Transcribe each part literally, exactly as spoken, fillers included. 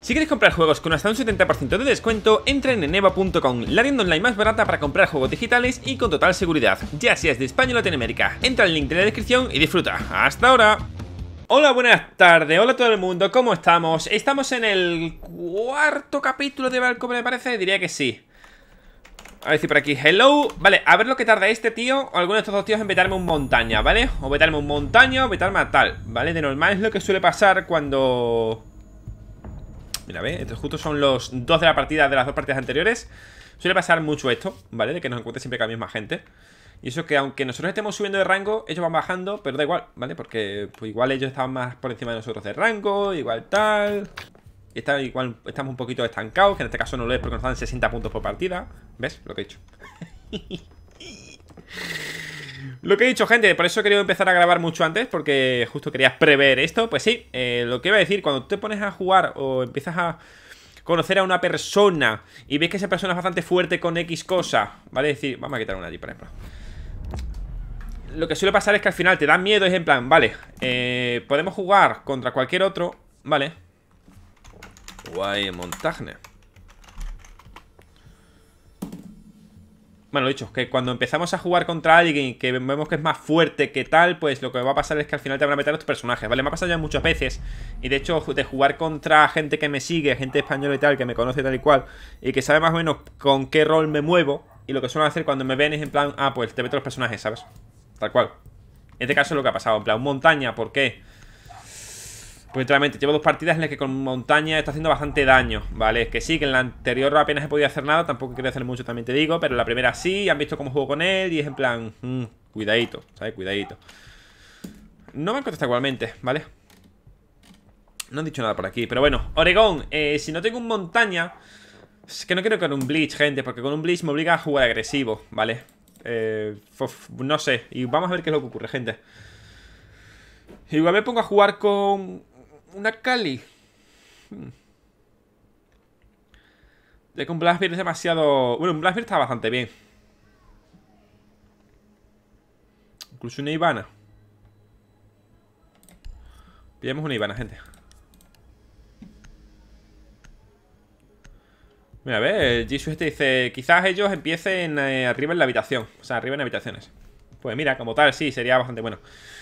Si queréis comprar juegos con hasta un setenta por ciento de descuento, entren en eva punto com, la tienda online más barata para comprar juegos digitales y con total seguridad, ya seas de España o Latinoamérica. Entra al link de la descripción y disfruta. ¡Hasta ahora! Hola, buenas tardes, hola a todo el mundo, ¿cómo estamos? Estamos en el cuarto capítulo de Valko, me parece, diría que sí. A ver si por aquí, hello. Vale, a ver lo que tarda este tío o alguno de estos dos tíos en vetarme un montaña, ¿vale? O vetarme un montaña o vetarme a tal, ¿vale? De normal es lo que suele pasar cuando... Mira, ve, estos justo son los dos de la partida, de las dos partidas anteriores. Suele pasar mucho esto, ¿vale? De que nos encuentre siempre con la misma gente. Y eso que aunque nosotros estemos subiendo de rango, ellos van bajando, pero da igual, ¿vale? Porque pues, igual ellos estaban más por encima de nosotros de rango, igual tal. Y está, igual estamos un poquito estancados, que en este caso no lo es porque nos dan sesenta puntos por partida. ¿Ves? Lo que he dicho. Lo que he dicho, gente, por eso he querido empezar a grabar mucho antes, porque justo quería prever esto. Pues sí, eh, lo que iba a decir, cuando te pones a jugar o empiezas a conocer a una persona y ves que esa persona es bastante fuerte con X cosa, ¿vale? Es decir, vamos a quitar una allí, por ejemplo. Lo que suele pasar es que al final te da miedo, es en plan, vale, eh, podemos jugar contra cualquier otro, ¿vale? Guay, montaje. Bueno, lo dicho, que cuando empezamos a jugar contra alguien que vemos que es más fuerte que tal, pues lo que va a pasar es que al final te van a meter a tus personajes, ¿vale? Me ha pasado ya muchas veces. Y de hecho, de jugar contra gente que me sigue, gente española y tal, que me conoce tal y cual, y que sabe más o menos con qué rol me muevo. Y lo que suelen hacer cuando me ven es en plan, ah, pues te meto a los personajes, ¿sabes? Tal cual. En este caso es lo que ha pasado, en plan, montaña, ¿por qué? Pues literalmente llevo dos partidas en las que con montaña está haciendo bastante daño, ¿vale? Que sí, que en la anterior apenas he podido hacer nada, tampoco quería hacer mucho, también te digo. Pero en la primera sí, han visto cómo juego con él y es en plan, mmm, cuidadito, ¿sabes? Cuidadito. No me han contestado igualmente, ¿vale? No han dicho nada por aquí, pero bueno. Oregón, eh, si no tengo un montaña, es que no quiero con un Bleach, gente, porque con un Bleach me obliga a jugar agresivo, ¿vale? Eh, uf, no sé, y vamos a ver qué es lo que ocurre, gente. Igual me pongo a jugar con... una Kali. hmm. De que un Blastbeard es demasiado... Bueno, un Blastbeard está bastante bien. Incluso una Ivana. Pillemos una Ivana, gente. Mira, a ver, el Jesus este dice: quizás ellos empiecen eh, arriba en la habitación. O sea, arriba en habitaciones. Pues mira, como tal, sí, sería bastante bueno.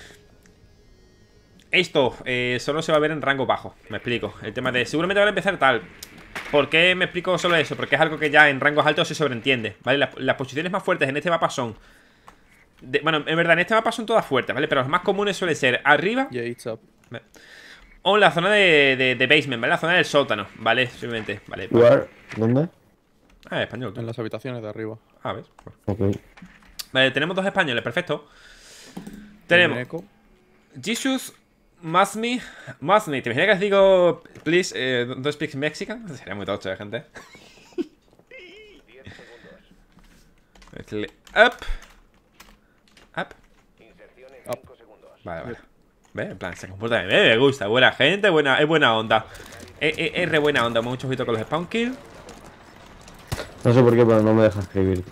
Esto eh, solo se va a ver en rango bajo. Me explico. El tema de seguramente van a empezar tal. ¿Por qué me explico solo eso? Porque es algo que ya en rangos altos se sobreentiende, ¿vale? Las, las posiciones más fuertes en este mapa son de, bueno, en verdad en este mapa son todas fuertes, ¿vale? Pero las más comunes suelen ser arriba, yeah, it's up. o en la zona de, de, de basement, ¿vale? La zona del sótano, ¿vale? Simplemente, ¿vale? Where? ¿Dónde? Ah, español, tú. En las habitaciones de arriba. Ah, ¿ves? Ok. Vale, tenemos dos españoles, perfecto. Tenemos Eco. Jesus Masmi, Masmi, ¿te imaginas que os digo, please, eh, don't speak Mexican? Sería muy tocho, ¿eh, gente? Up. Up. Up. Vale, vale. Ve, en plan, se comporta bien, me gusta, buena gente, buena, es buena onda. Es, es, es re buena onda, mucho ojito con los spawn kill. No sé por qué, pero no me deja escribir.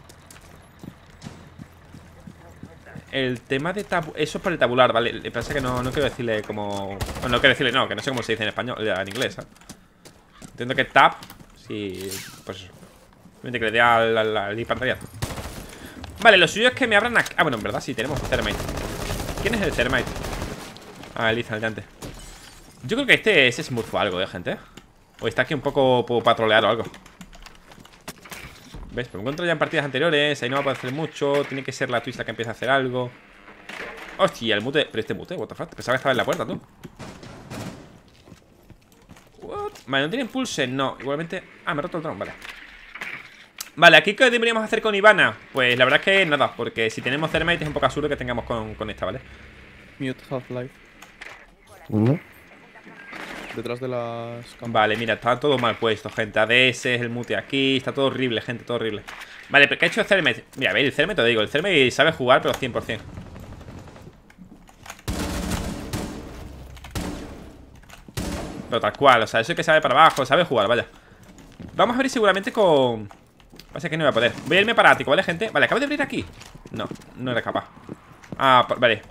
El tema de tabu... Eso es por el tabular, ¿vale? Le pasa que no, no quiero decirle como... Bueno, no quiero decirle, no, que no sé cómo se dice en español, en inglés, ¿eh? Entiendo que tab, sí, pues eso. Simplemente que le dé al, al, al pantallazo. Vale, lo suyo es que me abran aquí. Ah, bueno, en verdad sí, tenemos un Thermite. ¿Quién es el Thermite? Ah, el Ethan, el de antes. Yo creo que este es Smurf o algo, ¿eh, gente? O está aquí un poco para trolear o algo. ¿Ves? Pero me encuentro ya en partidas anteriores. Ahí no va a poder hacer mucho. Tiene que ser la Twitch la que empiece a hacer algo. Hostia, el mute. Pero este mute, what the fuck. Pensaba que estaba en la puerta, tú. What? Vale, ¿no tiene impulse? No, igualmente. Ah, me he roto el dron, vale. Vale, ¿aquí qué deberíamos hacer con Ivana? Pues la verdad es que nada, porque si tenemos Thermite es un poco absurdo que tengamos con, con esta, ¿vale? Mute Half-Life. ¿Dónde? Detrás de las cámaras. Vale, mira, está todo mal puesto, gente. A D S, el mute aquí. Está todo horrible, gente, todo horrible. Vale, pero ¿qué ha hecho el Thermite? Mira, a ver, el Thermite te digo. El Thermite sabe jugar, pero cien por cien. Pero tal cual, o sea, eso es que sabe para abajo. Sabe jugar, vaya. Vamos a abrir seguramente con... Pasa que no voy a poder. Voy a irme para ático, ¿vale, gente? Vale, acabo de abrir aquí. No, no era capaz. Ah, vale.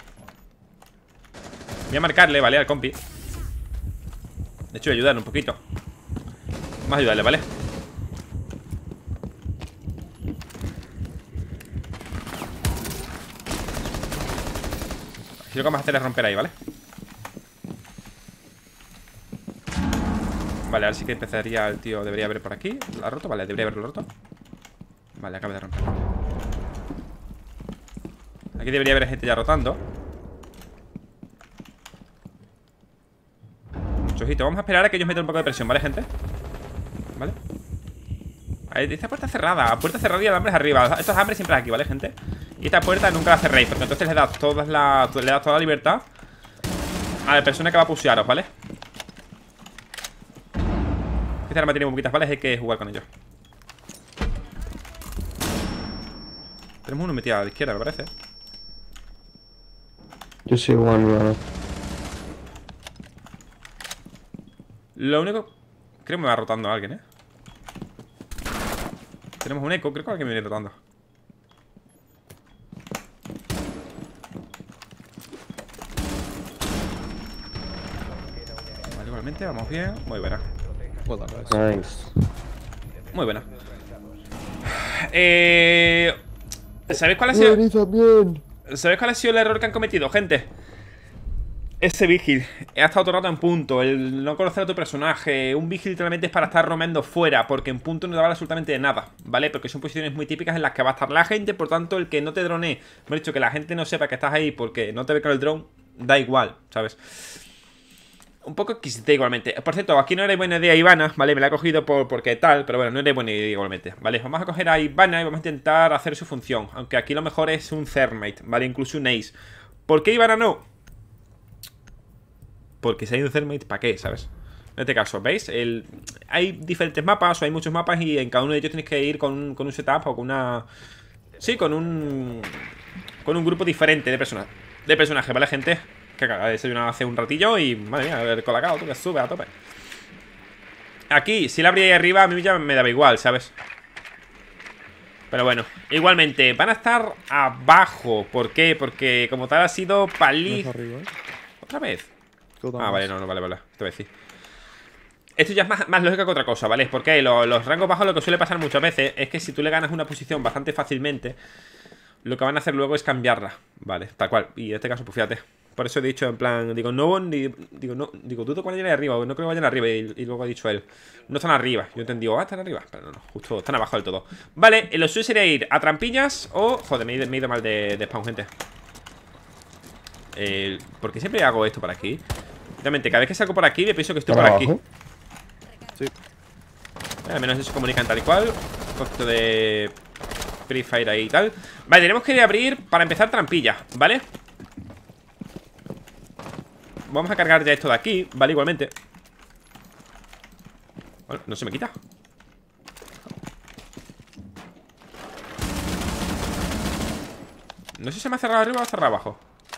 Voy a marcarle, ¿vale? Al compi. De hecho, voy a ayudar un poquito. Vamos a ayudarle, ¿vale? Así lo que vamos a hacer es romper ahí, ¿vale? Vale, ahora sí que empezaría el tío. Debería haber por aquí. ¿Lo ha roto? Vale, debería haberlo roto. Vale, acaba de romper. Aquí debería haber gente ya rotando. Mucho ojito. Vamos a esperar a que ellos metan un poco de presión, ¿vale, gente? Vale. Ahí, esta puerta cerrada. Puerta cerrada y el hambre es arriba. Estos hambres siempre aquí, ¿vale, gente? Y esta puerta nunca la cerréis, porque entonces le das toda la, le das toda la libertad a la persona que va a pushearos, ¿vale? Esta arma tiene poquitas balas, hay que jugar con ellos. Tenemos uno metido a la izquierda, me parece. Yo soy one runner. Lo único... Creo que me va rotando a alguien, ¿eh? Tenemos un eco, creo que alguien me viene rotando. Vale, igualmente, vamos bien. Muy buena. Well done, guys. Nice. Muy buena. Eh... ¿Sabéis cuál ha sido? Bien, también. ¿Sabéis cuál ha sido el error que han cometido, gente? Ese vigil ha estado todo el rato en punto. El no conocer a tu personaje. Un vigil literalmente es para estar romeando fuera, porque en punto no te vale absolutamente de nada, ¿vale? Porque son posiciones muy típicas en las que va a estar la gente. Por tanto, el que no te dronee, me he dicho que la gente no sepa que estás ahí porque no te ve con el drone, da igual, ¿sabes? Un poco quisite igualmente. Por cierto, aquí no era buena idea Ivana, ¿vale? Me la he cogido por, porque tal, pero bueno, no era buena idea igualmente, ¿vale? Vamos a coger a Ivana y vamos a intentar hacer su función. Aunque aquí lo mejor es un Thermite, ¿vale? Incluso un Ace. ¿Por qué Ivana no? Porque si hay un Thermite, ¿para qué? ¿Sabes? En este caso, ¿veis? El... Hay diferentes mapas o hay muchos mapas y en cada uno de ellos tienes que ir con un, con un setup o con una... Sí, con un... Con un grupo diferente de personas. De personajes, ¿vale, gente? Que acaba de desayunar hace un ratillo y... Madre mía, el colacao, tú que sube a tope. Aquí, si la abría ahí arriba, a mí ya me daba igual, ¿sabes? Pero bueno, igualmente, van a estar abajo. ¿Por qué? Porque como tal ha sido paliz... Arriba, ¿eh? ¿Otra vez? Todo Ah, más. vale, no, no, vale, vale, te voy a decir. Esto ya es más, más lógica que otra cosa, ¿vale? Porque los, los rangos bajos lo que suele pasar muchas veces es que si tú le ganas una posición bastante fácilmente, lo que van a hacer luego es cambiarla, ¿vale? Tal cual, y en este caso, pues fíjate. Por eso he dicho en plan, digo, no, ni, digo, no, digo, dudo que vayan ahí arriba, no creo que vayan arriba, y, y luego ha dicho él, no están arriba. Yo entendí, ah, están arriba, pero no, no, justo están abajo del todo. Vale, lo suyo sería ir a trampillas o, joder, me he ido, me he ido mal de, de spawn, gente. Eh, ¿Por qué siempre hago esto por aquí? Realmente, cada vez que salgo por aquí, me pienso que estoy por aquí. Sí. Al menos eso se comunican tal y cual. Un poquito de Free Fire ahí y tal. Vale, tenemos que ir a abrir para empezar trampilla, ¿vale? Vamos a cargar ya esto de aquí, ¿vale? Igualmente. Bueno, no se me quita. No sé si se me ha cerrado arriba o cerrado abajo.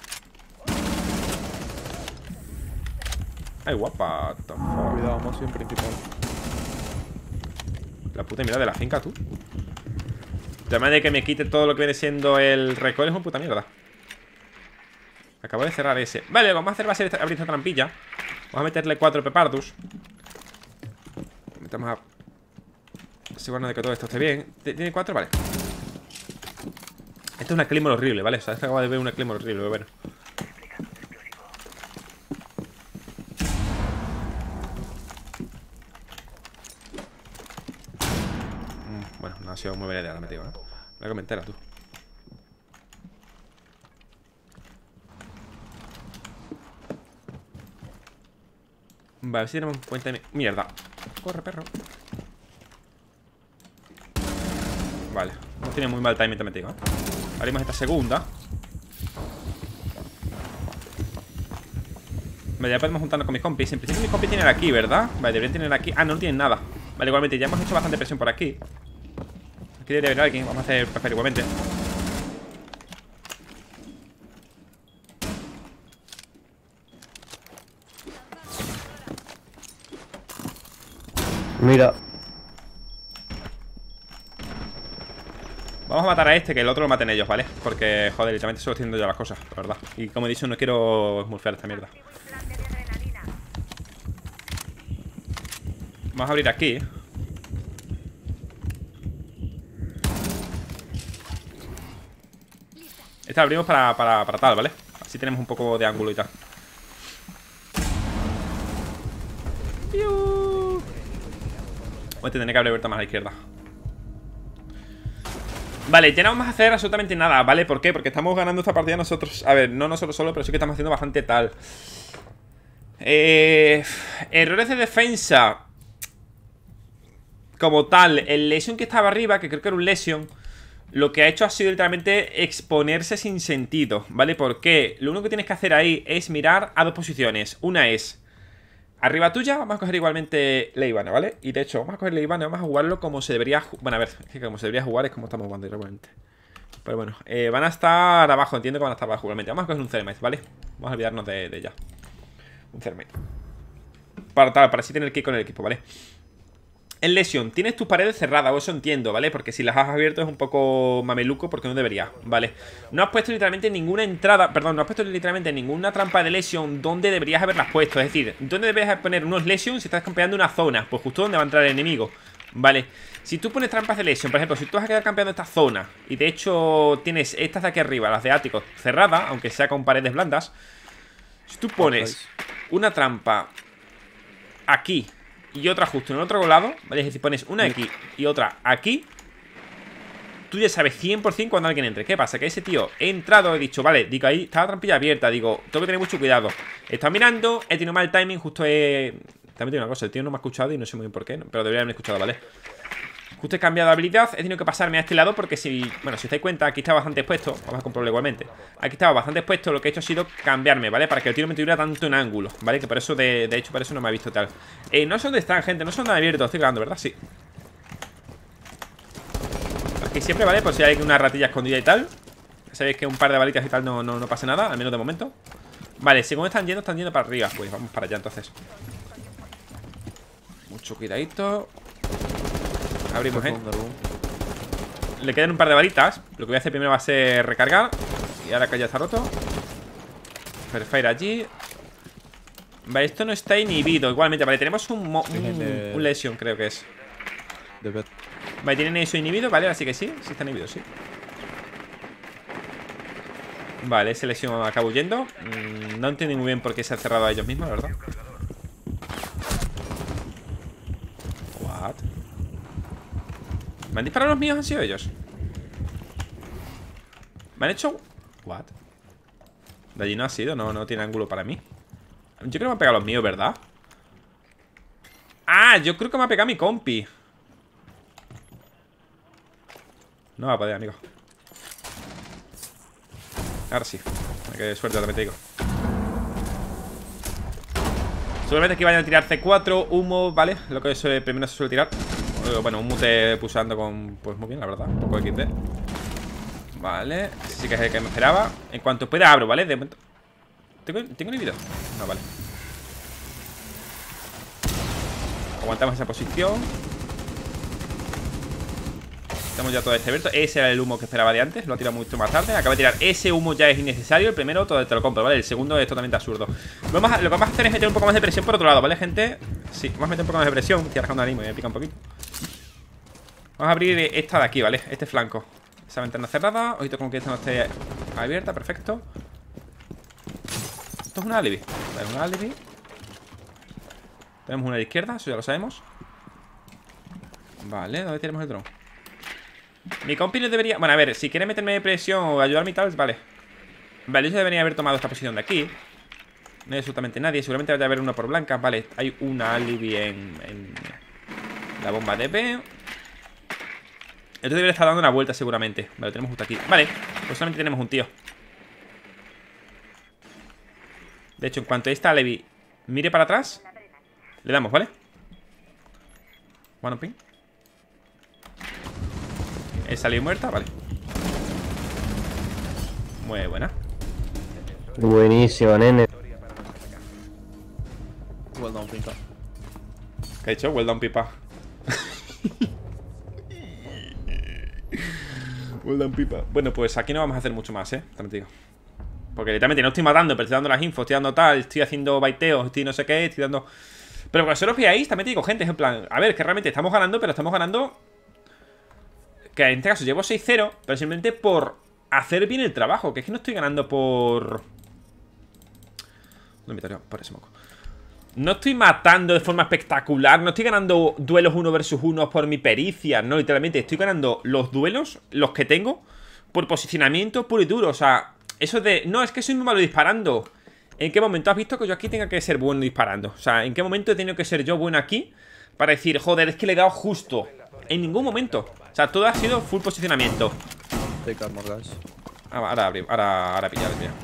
Ay, guapa. Cuidado, más bien principal. La puta mierda de la finca, tú. El tema de que me quite todo lo que viene siendo el recoil es una puta mierda. Acabo de cerrar ese. Vale, lo que vamos a hacer va a ser esta, abrir esta trampilla. Vamos a meterle cuatro pepardus. Metemos a... asegurarnos de que todo esto esté bien. ¿Tiene cuatro? Vale. Esto es una Claymore horrible, ¿vale? O sea, acabo de ver una Claymore horrible, pero bueno. Bueno, no ha sido muy buena idea la metida, ¿no? La que me entera, tú. Vale, a ver si tenemos en cuenta de... Mierda. Corre, perro. Vale, no tiene muy mal timing, te metido, ¿eh? Abrimos esta segunda. Vale, ya podemos juntarnos con mis compis. En principio mis compis tienen aquí, ¿verdad? Vale, deberían tener aquí... Ah, no, no tienen nada. Vale, igualmente, ya hemos hecho bastante presión por aquí. Aquí debería haber alguien, vamos a hacer prefer igualmente. Mira. Vamos a matar a este, que el otro lo maten ellos, ¿vale? Porque, joder, literalmente solo estoy haciendo yo las cosas, la verdad. Y como he dicho, no quiero smurfear esta mierda. Vamos a abrir aquí. Esta la abrimos para, para, para tal, ¿vale? Así tenemos un poco de ángulo y tal. Voy a tener que haber abierto más a la izquierda. Vale, ya no vamos a hacer absolutamente nada, ¿vale? ¿Por qué? Porque estamos ganando esta partida nosotros. A ver, no nosotros solo, pero sí que estamos haciendo bastante tal. Eh, errores de defensa. Como tal, el Lesion que estaba arriba, que creo que era un Lesion, lo que ha hecho ha sido literalmente exponerse sin sentido, ¿vale? ¿Por qué? Lo único que tienes que hacer ahí es mirar a dos posiciones. Una es arriba tuya, vamos a coger igualmente Leibana, ¿vale? Y de hecho, vamos a coger Leibana y vamos a jugarlo como se debería jugar. Bueno, a ver, es que como se debería jugar es como estamos jugando igualmente. Pero bueno, eh, van a estar abajo, entiendo que van a estar abajo igualmente. Vamos a coger un Thermite, ¿vale? Vamos a olvidarnos de, de ya. Un Thermite. Para tal, para así tener que ir con el equipo, ¿vale? En Lesion, tienes tus paredes cerradas, o eso entiendo, ¿vale? Porque si las has abierto es un poco mameluco porque no debería, ¿vale? No has puesto literalmente ninguna entrada, perdón, no has puesto literalmente ninguna trampa de Lesion donde deberías haberlas puesto. Es decir, ¿dónde deberías poner unos Lesion si estás campeando una zona? Pues justo donde va a entrar el enemigo, ¿vale? Si tú pones trampas de Lesion, por ejemplo, si tú vas a quedar campeando esta zona y de hecho tienes estas de aquí arriba, las de áticos, cerradas, aunque sea con paredes blandas, si tú pones una trampa aquí y otra justo en el otro lado, ¿vale? Es decir, pones una aquí y otra aquí, tú ya sabes cien por cien cuando alguien entre. ¿Qué pasa? Que ese tío he entrado, he dicho, vale, digo, ahí está la trampilla abierta, digo, tengo que tener mucho cuidado. He estado mirando, he tenido mal timing, justo he... También tengo una cosa, el tío no me ha escuchado y no sé muy bien por qué, ¿no? Pero debería haberme escuchado, ¿vale? Justo he cambiado de habilidad, he tenido que pasarme a este lado porque si... Bueno, si os dais cuenta, aquí estaba bastante expuesto. Vamos a comprobarlo igualmente. Aquí estaba bastante expuesto, lo que he hecho ha sido cambiarme, ¿vale? Para que el tiro me tuviera tanto en ángulo, ¿vale? Que por eso, de, de hecho, por eso no me ha visto tal. Eh, no sé dónde están, gente, no son nada abiertos, estoy grabando, ¿verdad? Sí. Aquí siempre, ¿vale? Por si hay una ratilla escondida y tal. Sabéis que un par de balitas y tal no, no, no pasa nada, al menos de momento. Vale, según están yendo, están yendo para arriba. Pues vamos para allá, entonces. Mucho cuidadito. Abrimos, ¿eh? Le quedan un par de balitas. Lo que voy a hacer primero va a ser recargar. Y ahora que ya está roto. Perfire allí. Vale, esto no está inhibido. Igualmente, vale, tenemos un, un, un Lesion, creo que es. Vale, tienen eso inhibido, vale, así que sí. Sí está inhibido, sí. Vale, ese Lesion acaba huyendo. mm, No entiendo muy bien por qué se ha cerrado a ellos mismos, la verdad. What? ¿Me han disparado los míos? ¿Han sido ellos? ¿Me han hecho? What? De allí no ha sido, no, no tiene ángulo para mí. Yo creo que me han pegado los míos, ¿verdad? Ah, yo creo que me ha pegado mi compi. No va a poder, amigo. Ahora sí. Qué suerte, también te digo. Seguramente aquí vayan a tirar C cuatro, humo, ¿vale? Lo que eso primero se suele tirar. Bueno, un mute pulsando con... Pues muy bien, la verdad, un poco de equis de. Vale, sí que es el que me esperaba. En cuanto pueda abro, ¿vale? De momento... ¿Tengo, ¿Tengo inhibido? No, vale. Aguantamos esa posición. Tenemos ya todo este abierto. Ese era el humo que esperaba de antes. Lo ha tirado mucho más tarde. Acaba de tirar ese humo, ya es innecesario. El primero todo te lo compro, ¿vale? El segundo es totalmente absurdo. Vamos a, lo que vamos a hacer es meter un poco más de presión por otro lado, ¿vale, gente? Sí, vamos a meter un poco más de presión. Estoy arrancando el ánimo, me voy a picar un poquito. Vamos a abrir esta de aquí, ¿vale? Este flanco. Esa ventana cerrada. Ojito con que esta no esté abierta, perfecto. Esto es un alibi. Vale, un alibi. Tenemos una a la izquierda, eso ya lo sabemos. Vale, ¿dónde tenemos el dron? Mi compi no debería... Bueno, a ver, si quiere meterme presión o ayudarme y tal, vale. Vale, yo debería haber tomado esta posición de aquí. No hay absolutamente nadie, seguramente vaya a haber uno por blanca. Vale, hay una alibi en, en la bomba de B. Esto debería estar dando una vuelta seguramente. Vale, lo tenemos justo aquí. Vale, pues solamente tenemos un tío. De hecho, en cuanto esta alibi mire para atrás, le damos, ¿vale? One ping. He salido muerta, vale. Muy buena. Buenísimo, nene. Well done, pipa. ¿Qué ha hecho? Well done, pipa. Well done, pipa. Bueno, pues aquí no vamos a hacer mucho más, ¿eh? También te digo. Porque literalmente no estoy matando, pero estoy dando las infos, estoy dando tal, estoy haciendo baiteos, estoy no sé qué, estoy dando... Pero cuando solo os veáis, también te digo, gente, es en plan... A ver, que realmente estamos ganando, pero estamos ganando... Que en este caso llevo seis cero, pero simplemente por hacer bien el trabajo. Que es que no estoy ganando por... No, por ese moco. No estoy matando de forma espectacular. No estoy ganando duelos uno versus uno por mi pericia. No, literalmente estoy ganando los duelos, los que tengo, por posicionamiento puro y duro. O sea, eso de... No, es que soy muy malo disparando. ¿En qué momento has visto que yo aquí tenga que ser bueno disparando? O sea, ¿en qué momento he tenido que ser yo bueno aquí para decir, joder, es que le he dado justo? En ningún momento. O sea, todo ha sido full posicionamiento. Take armor, guys. Ahora abrí, ahora, ahora pillar, mira.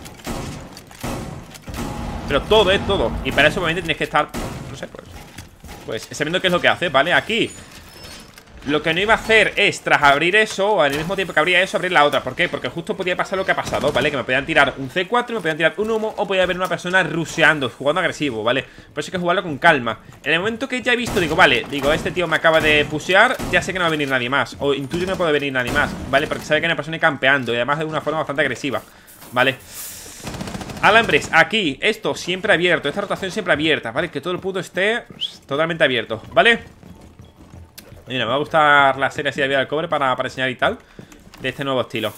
Pero todo es todo. Y para eso obviamente tienes que estar, no sé, pues Pues sabiendo qué es lo que hace, ¿vale? Aquí lo que no iba a hacer es, tras abrir eso, al mismo tiempo que abría eso, abrir la otra. ¿Por qué? Porque justo podía pasar lo que ha pasado, ¿vale? Que me podían tirar un C cuatro, me podían tirar un humo, o podía haber una persona rusheando, jugando agresivo, ¿vale? Por eso hay que jugarlo con calma. En el momento que ya he visto, digo, vale, digo, este tío me acaba de pushear, ya sé que no va a venir nadie más. O intuyo que no puede venir nadie más, ¿vale? Porque sabe que hay una persona campeando, y además de una forma bastante agresiva, ¿vale? Alambres, aquí, esto siempre abierto, esta rotación siempre abierta, ¿vale? Que todo el punto esté totalmente abierto, ¿vale? Mira, me va a gustar la serie así de vida del cobre para, para enseñar y tal, de este nuevo estilo.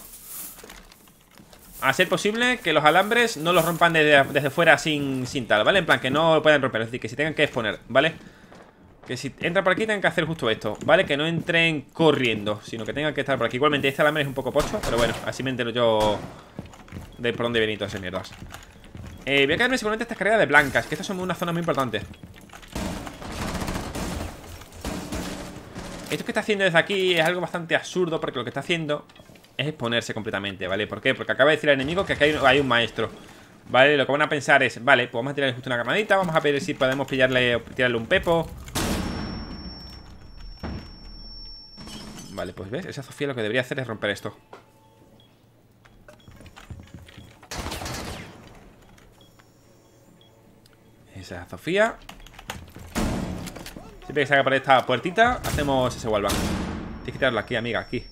A ser posible que los alambres no los rompan desde, desde fuera sin, sin tal, ¿vale? En plan, que no lo puedan romper, es decir, que si tengan que exponer, ¿vale? Que si entran por aquí tengan que hacer justo esto, ¿vale? Que no entren corriendo, sino que tengan que estar por aquí. Igualmente este alambre es un poco pocho, pero bueno, así me entero yo de por dónde vienen todas esas mierdas. eh, Voy a quedarme seguramente esta carrera de blancas, que estas son una zona muy importante. Esto que está haciendo desde aquí es algo bastante absurdo, porque lo que está haciendo es exponerse completamente, ¿vale? ¿Por qué? Porque acaba de decir al enemigo que aquí hay, hay un maestro, ¿vale? Lo que van a pensar es, vale, pues vamos a tirarle justo una granadita, vamos a ver si podemos pillarle, tirarle un pepo. Vale, pues ves, esa Sofía lo que debería hacer es romper esto. Esa Sofía. Siempre que salga por esta puertita, hacemos ese wallbang. Tienes que tirarlo aquí, amiga, aquí.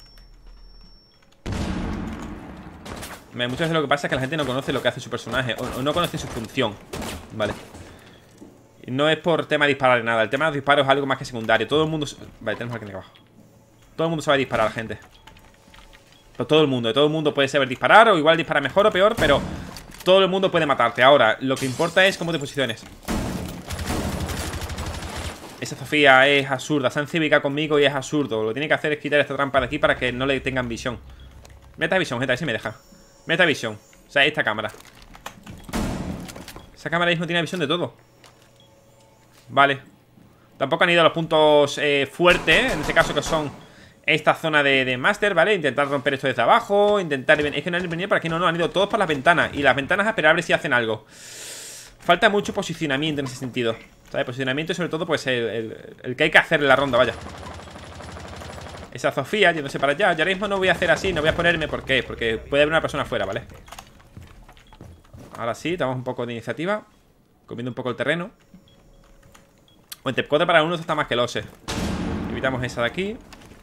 Muchas veces lo que pasa es que la gente no conoce lo que hace su personaje, o, o no conoce su función, ¿vale? Y no es por tema de disparar ni nada. El tema de los disparos es algo más que secundario. Todo el mundo... Vale, tenemos aquí abajo. Todo el mundo sabe disparar, gente. Pero todo el mundo, todo el mundo puede saber disparar, o igual dispara mejor o peor, pero todo el mundo puede matarte. Ahora, lo que importa es cómo te posiciones. Esa Sofía es absurda, se han cívica conmigo y es absurdo. Lo que tiene que hacer es quitar esta trampa de aquí para que no le tengan visión. Meta visión, gente, a ver si me deja. Meta visión, o sea, esta cámara. Esa cámara mismo tiene visión de todo. Vale. Tampoco han ido a los puntos eh, fuertes, en este caso que son esta zona de, de Master, ¿vale? Intentar romper esto desde abajo, intentar... Es que no han venido por aquí, no, no, han ido todos por las ventanas. Y las ventanas a esperar a ver si hacen algo. Falta mucho posicionamiento en ese sentido, ¿sabes? Posicionamiento y sobre todo pues el, el, el que hay que hacer en la ronda, vaya. Esa Sofía yéndose para allá. Yo ahora mismo no voy a hacer así, no voy a ponerme. ¿Por qué? Porque puede haber una persona afuera, ¿vale? Ahora sí, damos un poco de iniciativa, comiendo un poco el terreno. O entre cuatro para uno esto está más que lo sé. Evitamos esa de aquí.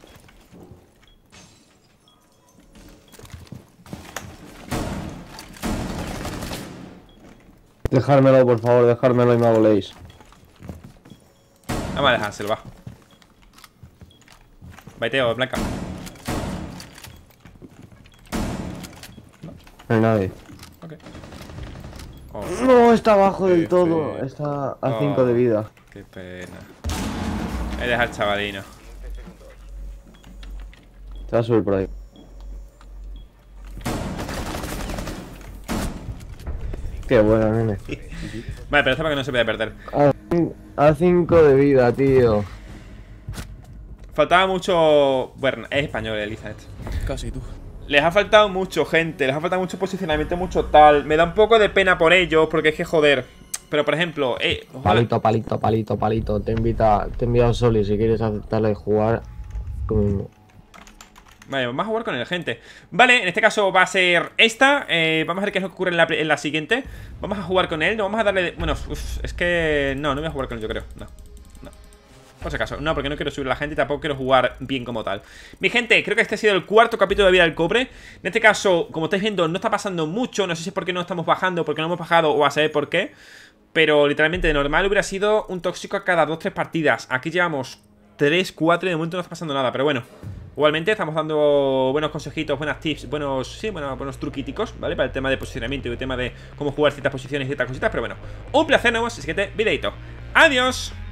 Dejármelo, por favor, dejármelo y me hago leis. Vamos a dejárselo, va. Baiteo, blanca. No hay nadie. Ok. Oh, No, está abajo del F. todo. Está a cinco Oh. de vida. qué pena. Voy a dejar chavalino. Te va a subir por ahí. Qué buena, nene. Vale, pero esto para que no se pueda perder. A cinco de vida, tío. Faltaba mucho... Bueno, es español, Elizabeth. Casi tú. Les ha faltado mucho, gente. Les ha faltado mucho posicionamiento, mucho tal. Me da un poco de pena por ellos, porque es que joder. Pero por ejemplo, eh, Palito, palito, palito, palito. Te invita, te he enviado Soli si quieres aceptarle jugar conmigo. Vale, vamos a jugar con él, gente. Vale, en este caso va a ser esta. eh, Vamos a ver qué es lo que ocurre en la, en la siguiente. Vamos a jugar con él, no vamos a darle... Bueno, uf, es que... No, no voy a jugar con él, yo creo. No, no. Por si acaso, no, porque no quiero subir a la gente y tampoco quiero jugar bien como tal. Mi gente, creo que este ha sido el cuarto capítulo de Vida del Cobre. En este caso, como estáis viendo, no está pasando mucho. No sé si es porque no estamos bajando, porque no hemos bajado o a saber por qué. Pero literalmente de normal hubiera sido un tóxico a cada dos tres partidas. Aquí llevamos tres, cuatro y de momento no está pasando nada, pero bueno. Igualmente estamos dando buenos consejitos, buenas tips, buenos, sí, bueno, buenos truquiticos, ¿vale? Para el tema de posicionamiento y el tema de cómo jugar ciertas posiciones y ciertas cositas. Pero bueno, un placer, nos vemos en el siguiente videito. ¡Adiós!